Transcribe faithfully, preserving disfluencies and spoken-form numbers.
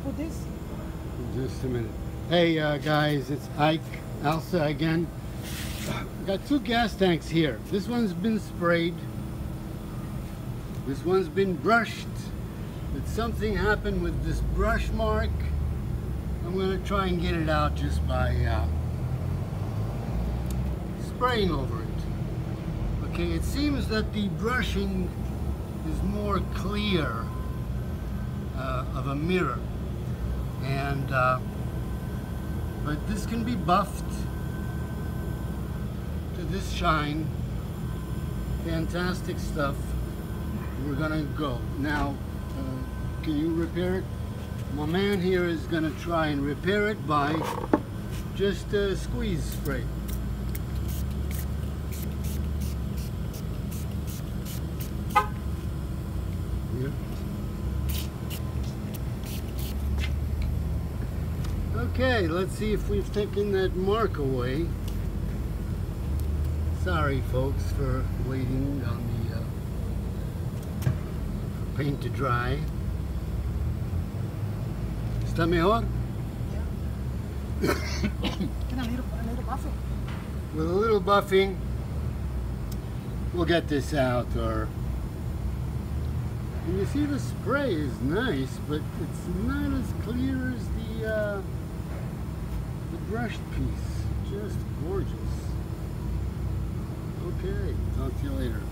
put this? Just a minute. Hey uh, guys, it's Ike Alsa again. Got two gas tanks here. This one's been sprayed. This one's been brushed. But something happened with this brush mark. I'm gonna try and get it out just by uh, spraying over it. Okay, it seems that the brushing is more clear uh, of a mirror. And uh, but this can be buffed to this shine. Fantastic stuff. We're gonna go now. Uh, can you repair it? My man here is gonna try and repair it by just uh, squeeze spray. Yeah. Okay, let's see if we've taken that mark away. Sorry folks for waiting on the uh, for paint to dry. ¿Está mejor? Yeah. Can a little, a little buffing? With a little buffing, we'll get this out. Or and you see the spray is nice, but it's not as clear as the uh, the brushed piece. Just gorgeous. Okay, talk to you later.